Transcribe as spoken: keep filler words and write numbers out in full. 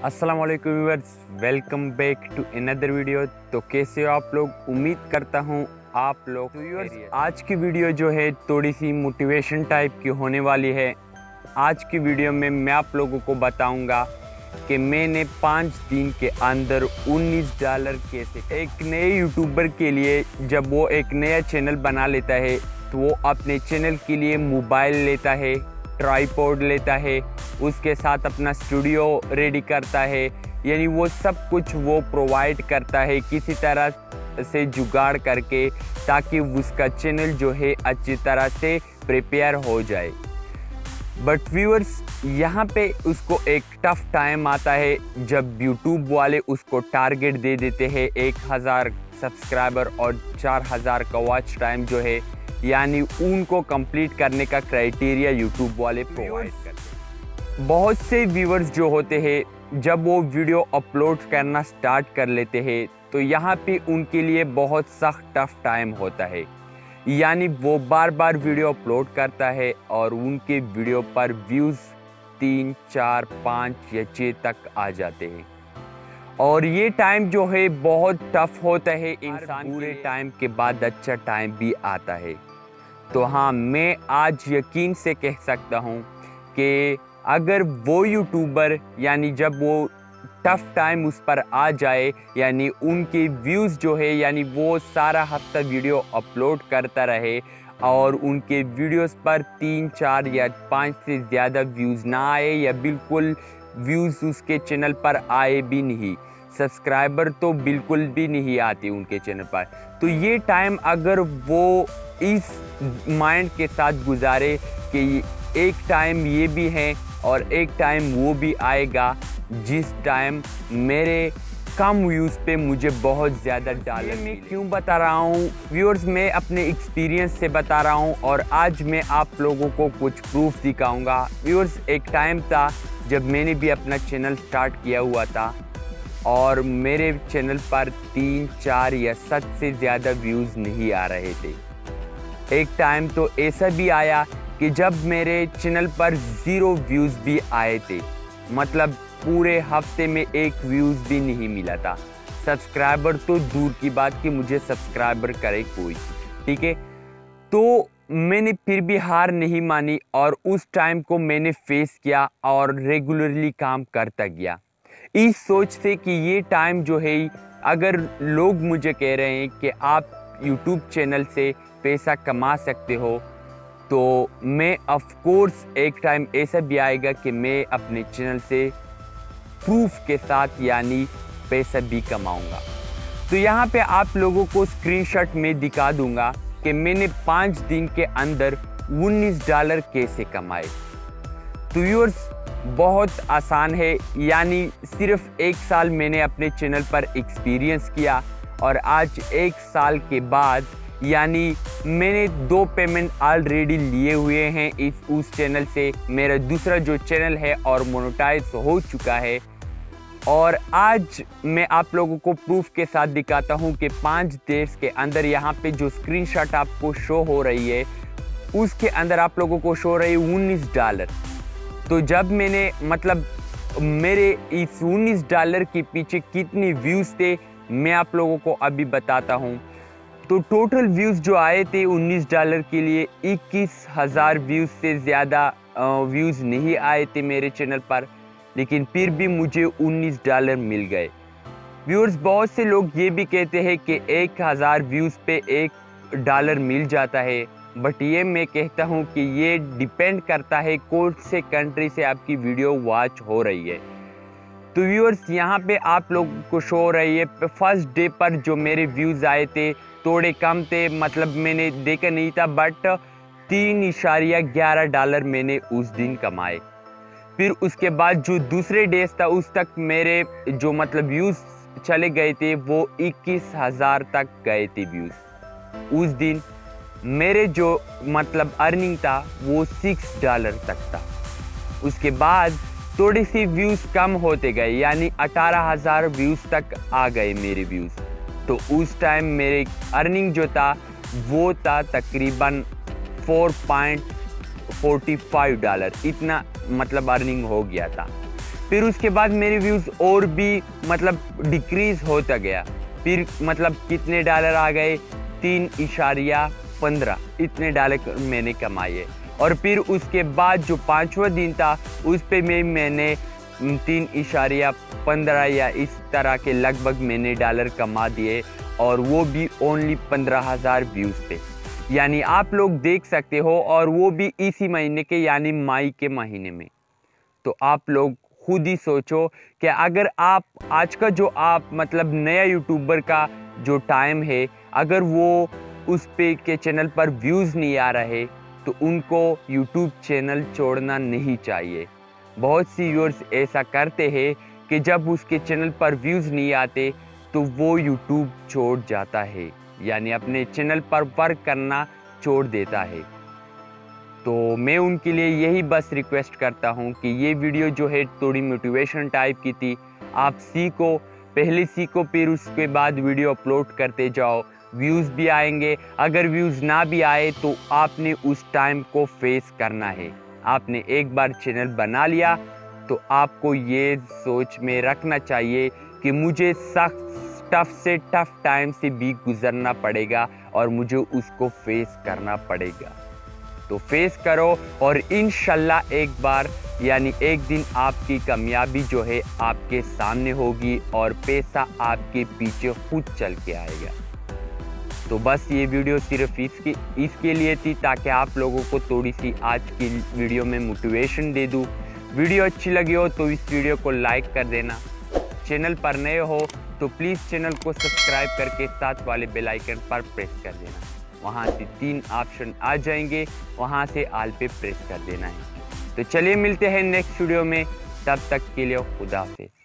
अस्सलाम वालेकुम viewers, welcome back to another video. तो कैसे हो आप लोग? उम्मीद करता हूँ आप लोग तो व्यूअर्स आज की वीडियो जो है थोड़ी सी मोटिवेशन टाइप की होने वाली है। आज की वीडियो में मैं आप लोगों को बताऊंगा कि मैंने पाँच दिन के अंदर उन्नीस डॉलर कैसे। एक नए यूट्यूबर के लिए जब वो एक नया चैनल बना लेता है तो वो अपने चैनल के लिए मोबाइल लेता है, ट्राइपॉड लेता है, उसके साथ अपना स्टूडियो रेडी करता है, यानी वो सब कुछ वो प्रोवाइड करता है किसी तरह से जुगाड़ करके, ताकि उसका चैनल जो है अच्छी तरह से प्रिपेयर हो जाए। बट व्यूअर्स यहाँ पे उसको एक टफ टाइम आता है जब यूट्यूब वाले उसको टारगेट दे देते हैं एक हज़ार सब्सक्राइबर और चार हज़ार का वॉच टाइम जो है, यानी उनको कंप्लीट करने का क्राइटेरिया यूट्यूब वाले प्रोवाइड करते हैं। बहुत से व्यूअर्स जो होते हैं जब वो वीडियो अपलोड करना स्टार्ट कर लेते हैं तो यहाँ पे उनके लिए बहुत सख्त टफ टाइम होता है, यानी वो बार बार वीडियो अपलोड करता है और उनके वीडियो पर व्यूज़ तीन चार पाँच या छः तक आ जाते हैं। और ये टाइम जो है बहुत टफ होता है इंसान, पूरे टाइम के बाद अच्छा टाइम भी आता है। तो हाँ, मैं आज यकीन से कह सकता हूँ कि अगर वो यूट्यूबर यानी जब वो टफ टाइम उस पर आ जाए, यानी उनके व्यूज़ जो है, यानी वो सारा हफ्ता वीडियो अपलोड करता रहे और उनके वीडियोस पर तीन चार या पाँच से ज़्यादा व्यूज़ ना आए या बिल्कुल व्यूज़ उसके चैनल पर आए भी नहीं, सब्सक्राइबर तो बिल्कुल भी नहीं आते उनके चैनल पर, तो ये टाइम अगर वो इस माइंड के साथ गुजारे कि एक टाइम ये भी है और एक टाइम वो भी आएगा जिस टाइम मेरे कम व्यूज़ पे मुझे बहुत ज़्यादा डॉलर। मैं क्यों बता रहा हूँ व्यूअर्स, मैं अपने एक्सपीरियंस से बता रहा हूँ और आज मैं आप लोगों को कुछ प्रूफ दिखाऊंगा। व्यूअर्स, एक टाइम था जब मैंने भी अपना चैनल स्टार्ट किया हुआ था और मेरे चैनल पर तीन चार या सात से ज़्यादा व्यूज़ नहीं आ रहे थे। एक टाइम तो ऐसा भी आया कि जब मेरे चैनल पर ज़ीरो व्यूज़ भी आए थे, मतलब पूरे हफ्ते में एक व्यूज़ भी नहीं मिला था। सब्सक्राइबर तो दूर की बात कि मुझे सब्सक्राइबर करे कोई, ठीक है। तो मैंने फिर भी हार नहीं मानी और उस टाइम को मैंने फेस किया और रेगुलरली काम करता गया, इस सोच से कि ये टाइम जो है, अगर लोग मुझे कह रहे हैं कि आप यूट्यूब चैनल से पैसा कमा सकते हो, तो मैं ऑफ कोर्स एक टाइम ऐसा भी आएगा कि मैं अपने चैनल से प्रूफ के साथ यानी पैसा भी कमाऊंगा। तो यहाँ पे आप लोगों को स्क्रीनशॉट में दिखा दूंगा कि मैंने पाँच दिन के अंदर उन्नीस डॉलर कैसे कमाए। तो व्यूअर्स, बहुत आसान है, यानी सिर्फ एक साल मैंने अपने चैनल पर एक्सपीरियंस किया और आज एक साल के बाद यानी मैंने दो पेमेंट ऑलरेडी लिए हुए हैं इस उस चैनल से। मेरा दूसरा जो चैनल है और मोनेटाइज हो चुका है और आज मैं आप लोगों को प्रूफ के साथ दिखाता हूं कि पाँच देश के अंदर, यहाँ पे जो स्क्रीनशॉट आपको शो हो रही है उसके अंदर आप लोगों को शो रही है उन्नीस डॉलर। तो जब मैंने मतलब मेरे इस उन्नीस डॉलर के पीछे कितने व्यूज़ थे मैं आप लोगों को अभी बताता हूँ। तो टोटल व्यूज़ जो आए थे उन्नीस डॉलर के लिए इक्कीस हज़ार व्यूज़ से ज़्यादा व्यूज़ नहीं आए थे मेरे चैनल पर, लेकिन फिर भी मुझे उन्नीस डॉलर मिल गए। व्यूअर्स, बहुत से लोग ये भी कहते हैं कि एक हज़ार व्यूज़ पे एक डॉलर मिल जाता है, बट ये मैं कहता हूँ कि ये डिपेंड करता है कौन से कंट्री से आपकी वीडियो वॉच हो रही है। तो व्यूअर्स, यहाँ पे आप लोगों को शो हो रही है फर्स्ट डे पर जो मेरे व्यूज़ आए थे थोड़े कम थे, मतलब मैंने देखा नहीं था, बट तीन इशारिया ग्यारह डॉलर मैंने उस दिन कमाए। फिर उसके बाद जो दूसरे डेज था उस तक मेरे जो मतलब व्यूज़ चले गए थे वो इक्कीस हज़ार तक गए थे व्यूज़। उस दिन मेरे जो मतलब अर्निंग था वो सिक्स डॉलर तक था। उसके बाद थोड़ी सी व्यूज़ कम होते गए, यानी अठारह हज़ार व्यूज़ तक आ गए मेरे व्यूज़। तो उस टाइम मेरे अर्निंग जो था वो था तकरीबन four point forty five dollar, इतना मतलब अर्निंग हो गया था। फिर उसके बाद मेरे व्यूज़ और भी मतलब डिक्रीज़ होता गया। फिर मतलब कितने डॉलर आ गए, तीन इशारिया पंद्रह, इतने डॉलर मैंने कमाए। और फिर उसके बाद जो पाँचवा दिन था उस पे मैं मैंने तीन इशारिया पंद्रह या इस तरह के लगभग मैंने डॉलर कमा दिए, और वो भी ओनली पंद्रह हज़ार व्यूज़ पे। यानी आप लोग देख सकते हो, और वो भी इसी महीने के यानी मई के महीने में। तो आप लोग खुद ही सोचो कि अगर आप आज का जो आप मतलब नया यूट्यूबर का जो टाइम है, अगर वो उस पे के चैनल पर व्यूज़ नहीं आ रहे तो उनको यूट्यूब चैनल छोड़ना नहीं चाहिए। बहुत सी व्यूअर्स ऐसा करते हैं कि जब उसके चैनल पर व्यूज़ नहीं आते तो वो यूट्यूब छोड़ जाता है, यानी अपने चैनल पर वर्क करना छोड़ देता है। तो मैं उनके लिए यही बस रिक्वेस्ट करता हूँ कि ये वीडियो जो है थोड़ी मोटिवेशन टाइप की थी। आप सीखो, पहले सीखो, फिर उसके बाद वीडियो अपलोड करते जाओ, व्यूज़ भी आएंगे। अगर व्यूज़ ना भी आए तो आपने उस टाइम को फेस करना है। आपने एक बार चैनल बना लिया तो आपको ये सोच में रखना चाहिए कि मुझे सख्त टफ से टफ टाइम से भी गुजरना पड़ेगा और मुझे उसको फेस करना पड़ेगा। तो फेस करो और इंशाल्लाह एक बार यानी एक दिन आपकी कामयाबी जो है आपके सामने होगी और पैसा आपके पीछे खुद चल के आएगा। तो बस ये वीडियो सिर्फ इसके इसके लिए थी ताकि आप लोगों को थोड़ी सी आज की वीडियो में मोटिवेशन दे दूँ। वीडियो अच्छी लगी हो तो इस वीडियो को लाइक कर देना। चैनल पर नए हो तो प्लीज़ चैनल को सब्सक्राइब करके साथ वाले बेल आइकन पर प्रेस कर देना। वहाँ से तीन ऑप्शन आ जाएंगे, वहाँ से ऑल पे प्रेस कर देना है। तो चलिए मिलते हैं नेक्स्ट वीडियो में, तब तक के लिए खुदा हाफिज़।